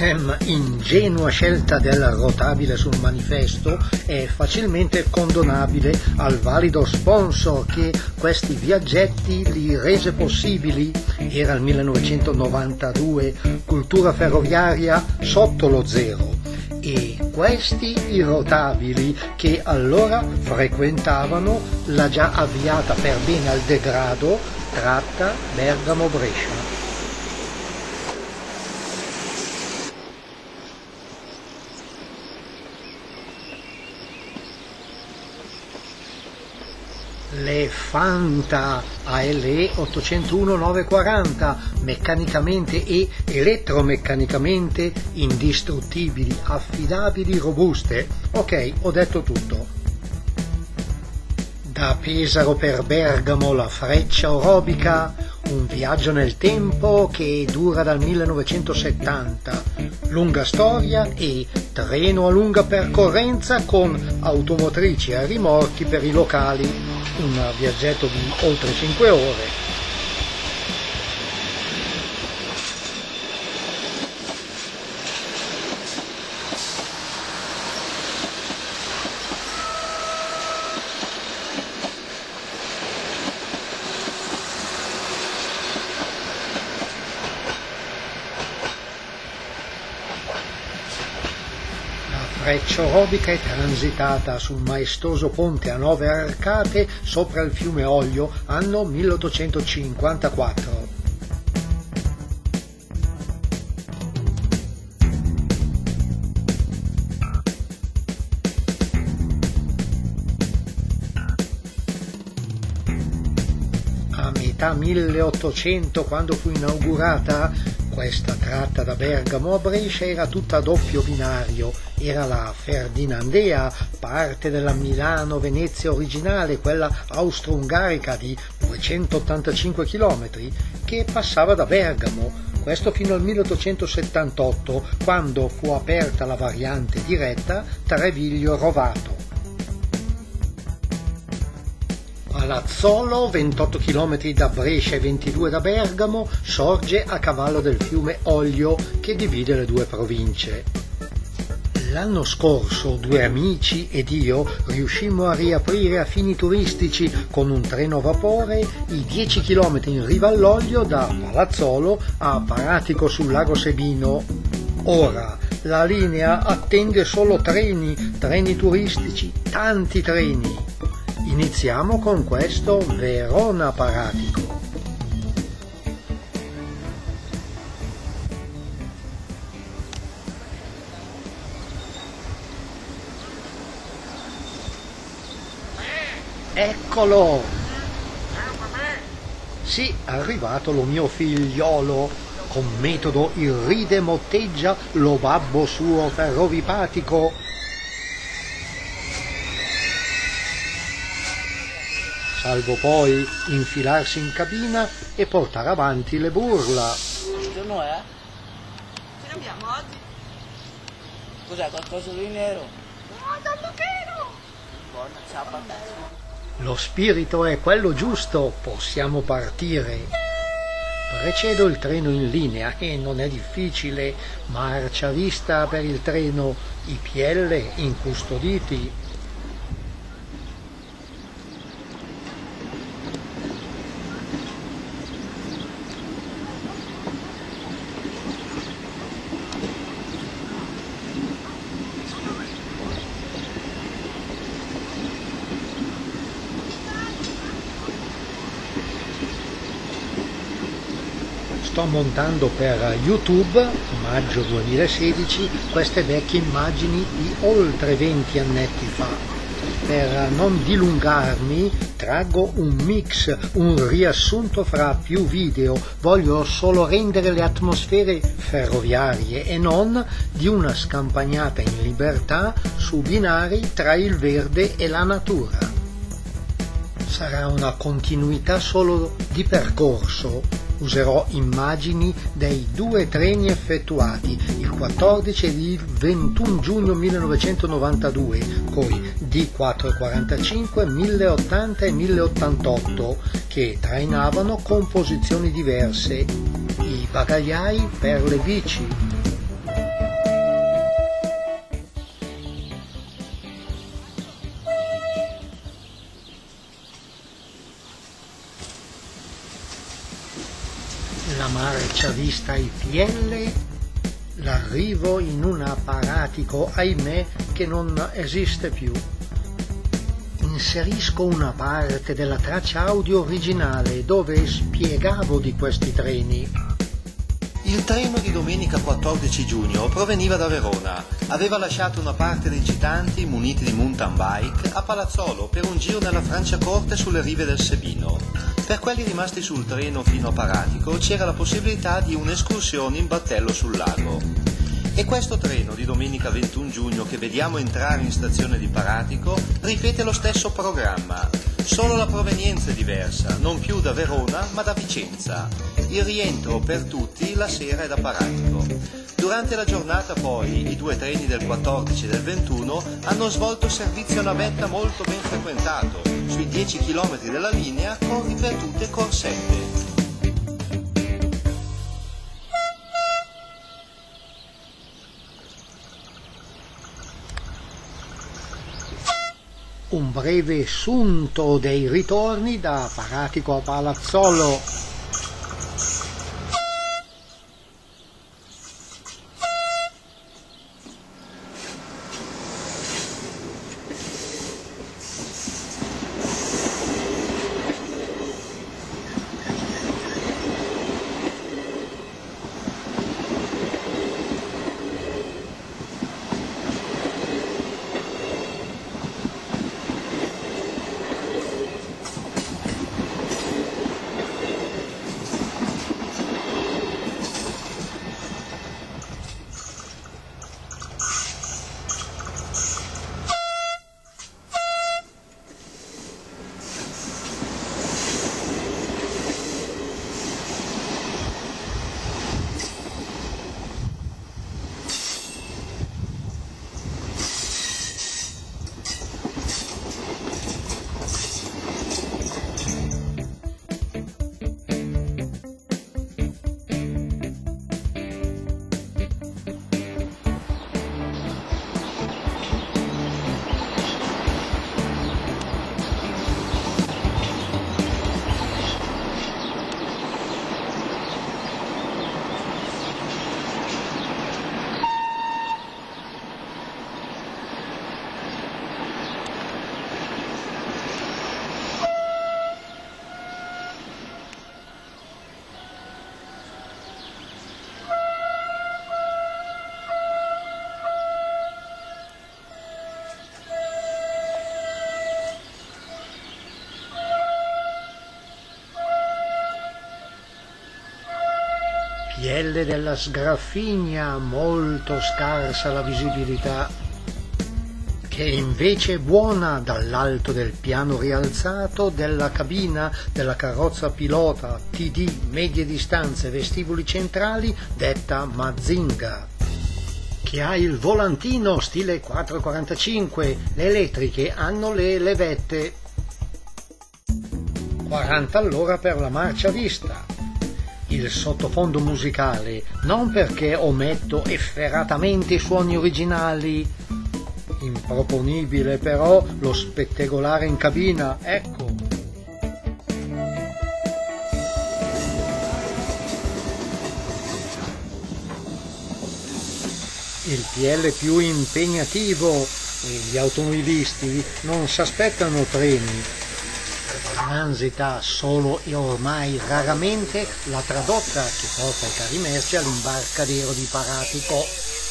Ingenua scelta del rotabile sul manifesto è facilmente condonabile al valido sponsor che questi viaggetti li rese possibili. Era il 1992, cultura ferroviaria sotto lo zero, e questi i rotabili che allora frequentavano la già avviata per bene al degrado tratta Bergamo-Brescia. Le Fanta ALE 801-940, meccanicamente e elettromeccanicamente indistruttibili, affidabili, robuste. Ok, ho detto tutto. Da Pesaro per Bergamo la Freccia orobica, un viaggio nel tempo che dura dal 1970, lunga storia e treno a lunga percorrenza con automotrici a rimorchi per i locali, un viaggetto di oltre 5 ore. Freccia orobica è transitata sul maestoso ponte a 9 arcate sopra il fiume Oglio, anno 1854. A metà 1800, quando fu inaugurata, questa tratta da Bergamo a Brescia era tutta a doppio binario, era la Ferdinandea, parte della Milano-Venezia originale, quella austro-ungarica di 285 km, che passava da Bergamo, questo fino al 1878, quando fu aperta la variante diretta Treviglio-Rovato. Palazzolo, 28 km da Brescia e 22 da Bergamo, sorge a cavallo del fiume Oglio che divide le due province. L'anno scorso due amici ed io riuscimmo a riaprire a fini turistici con un treno a vapore i 10 km in riva all'Oglio da Palazzolo a Paratico sul lago Sebino. Ora la linea attende solo treni turistici, tanti treni. Iniziamo con questo Verona-Paratico. Eccolo! Sì, è arrivato lo mio figliolo. Con metodo irride motteggia lo babbo suo ferrovipatico. Salvo poi infilarsi in cabina e portare avanti le burla. Buongiorno, Ce l'abbiamo oggi? Cos'è, qualcosa di nero? No, tambuchino! Buona ciabatta. Lo spirito è quello giusto, possiamo partire. Precedo il treno in linea e non è difficile, marcia vista per il treno, i PL incustoditi. Sto montando per YouTube, maggio 2016, queste vecchie immagini di oltre 20 annetti fa. Per non dilungarmi, traggo un mix, un riassunto fra più video. Voglio solo rendere le atmosfere ferroviarie e non di una scampagnata in libertà su binari tra il verde e la natura. Sarà una continuità solo di percorso. Userò immagini dei due treni effettuati, il 14 ed il 21 giugno 1992, coi D445, 1080 e 1088, che trainavano composizioni diverse, i bagagliai per le bici. marcia vista IPL, l'arrivo in un apparatico, ahimè, che non esiste più. Inserisco una parte della traccia audio originale dove spiegavo di questi treni. Il treno di domenica 14 giugno proveniva da Verona. Aveva lasciato una parte dei citanti, muniti di mountain bike, a Palazzolo per un giro nella Franciacorta sulle rive del Sebino. Per quelli rimasti sul treno fino a Paratico c'era la possibilità di un'escursione in battello sul lago. E questo treno di domenica 21 giugno che vediamo entrare in stazione di Paratico ripete lo stesso programma, solo la provenienza è diversa, non più da Verona ma da Vicenza. Il rientro per tutti la sera è da Paratico. Durante la giornata poi i due treni del 14 e del 21 hanno svolto servizio a navetta molto ben frequentato, sui 10 km della linea con ripetute corsette. Un breve sunto dei ritorni da Paratico a Palazzolo. Pielle della Sgraffigna, molto scarsa la visibilità, che invece è buona dall'alto del piano rialzato della cabina della carrozza pilota TD medie distanze vestiboli centrali detta Mazinga, che ha il volantino stile 445, le elettriche hanno le levette, 40 all'ora per la marcia vista. Il sottofondo musicale, non perché ometto efferatamente i suoni originali, improponibile però lo spettegolare in cabina, ecco. Il PL più impegnativo e gli automobilisti non si aspettano treni. Transita solo e ormai raramente la tradotta che porta i carri merci all'imbarcadero di Paratico.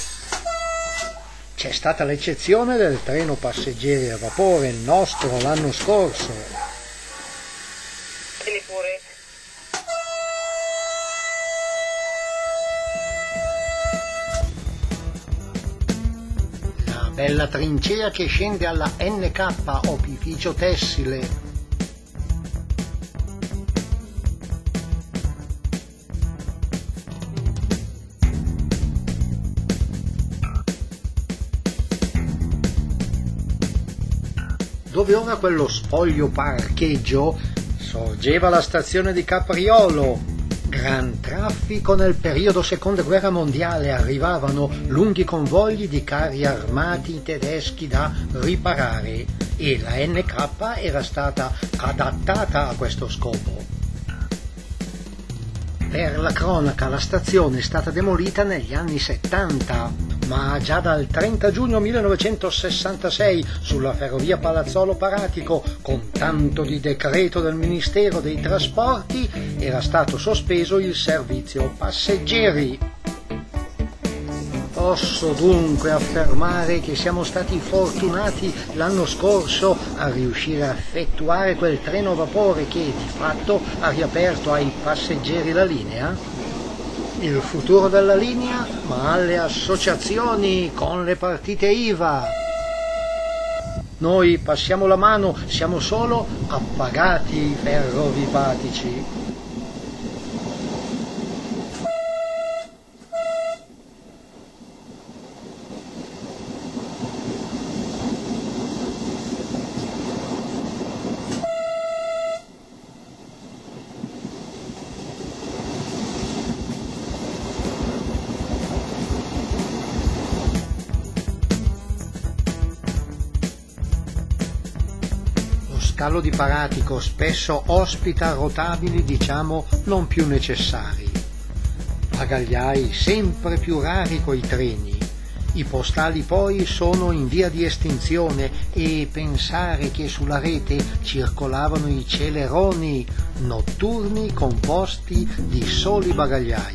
C'è stata l'eccezione del treno passeggeri a vapore, il nostro, l'anno scorso. Vieni pure. La bella trincea che scende alla NK, opificio tessile. Dove ora quello spoglio parcheggio sorgeva la stazione di Capriolo. Gran traffico nel periodo seconda guerra mondiale, arrivavano lunghi convogli di carri armati tedeschi da riparare e la NK era stata adattata a questo scopo. Per la cronaca, la stazione è stata demolita negli anni 70, ma già dal 30 giugno 1966 sulla ferrovia Palazzolo-Paratico, con tanto di decreto del Ministero dei Trasporti, era stato sospeso il servizio passeggeri. Posso dunque affermare che siamo stati fortunati l'anno scorso a riuscire a effettuare quel treno a vapore che di fatto ha riaperto ai passeggeri la linea? Il futuro della linea, ma alle associazioni con le partite IVA. Noi passiamo la mano, siamo solo appagati ferrovipatici. Lo scalo di Paratico spesso ospita rotabili, diciamo, non più necessari. Bagagliai sempre più rari coi treni. I postali poi sono in via di estinzione e pensare che sulla rete circolavano i celeroni notturni composti di soli bagagliai.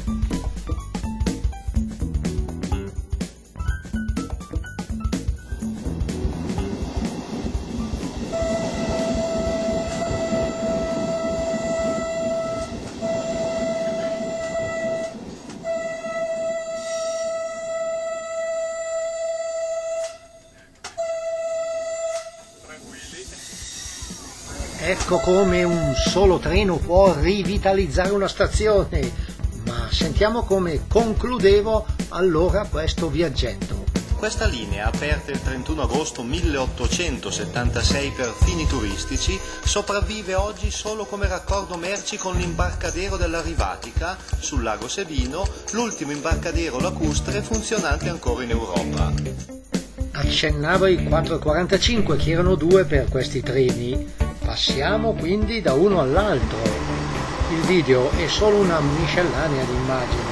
Ecco come un solo treno può rivitalizzare una stazione, ma sentiamo come concludevo allora questo viaggetto. Questa linea, aperta il 31 agosto 1876 per fini turistici, sopravvive oggi solo come raccordo merci con l'imbarcadero della Rivatica sul lago Sebino, l'ultimo imbarcadero lacustre funzionante ancora in Europa. Accennavo ai 4,45 che erano due per questi treni. Passiamo quindi da uno all'altro. Il video è solo una miscellanea di immagini.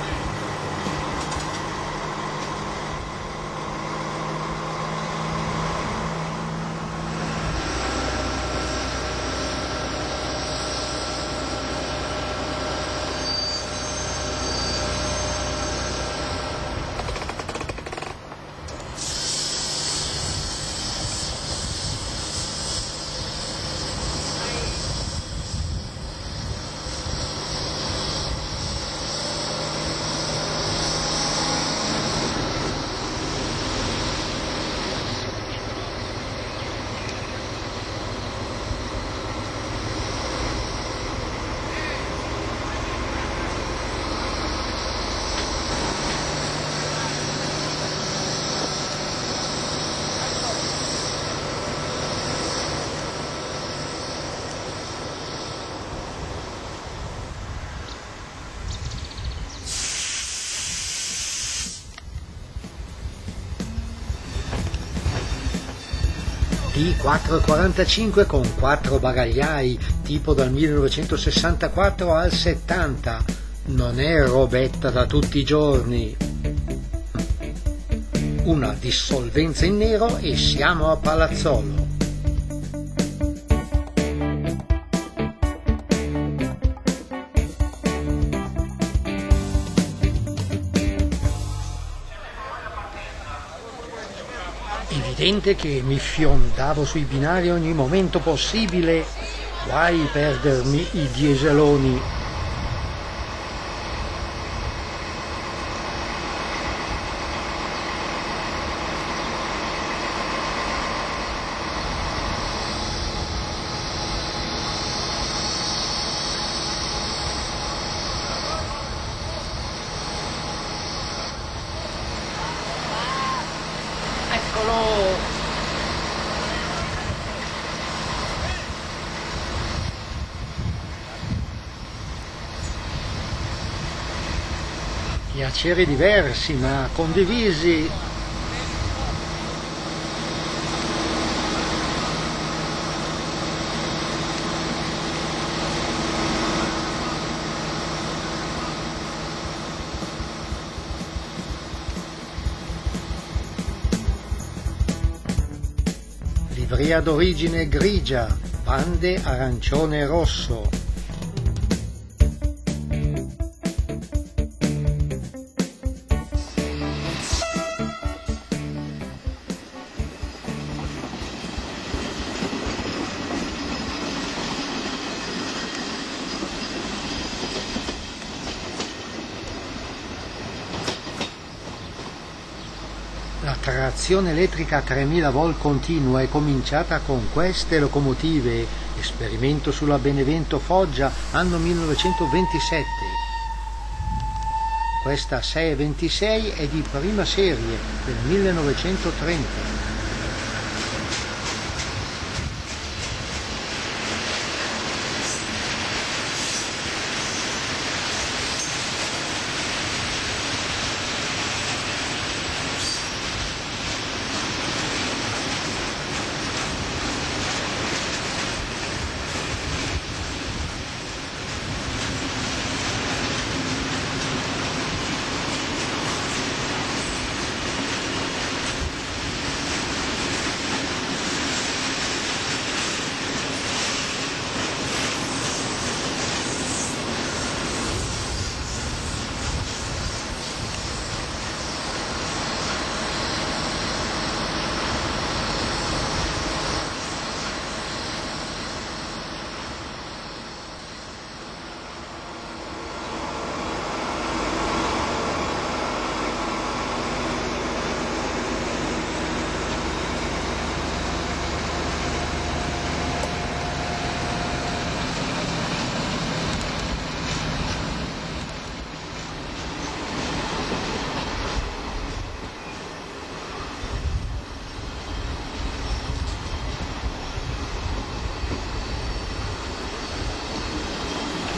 T445 con 4 bagagliai, tipo dal 1964 al 70. Non è robetta da tutti i giorni. Una dissolvenza in nero e siamo a Palazzolo. Evidente che mi fiondavo sui binari ogni momento possibile, guai perdermi i dieseloni. Eccolo! Piaceri diversi ma condivisi. livrea d'origine grigia, bande arancione e rosso. La trazione elettrica a 3000 volt continua è cominciata con queste locomotive, esperimento sulla Benevento Foggia, anno 1927. Questa 626 è di prima serie del 1930.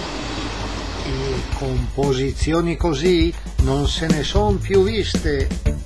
Composizioni così non se ne son più viste.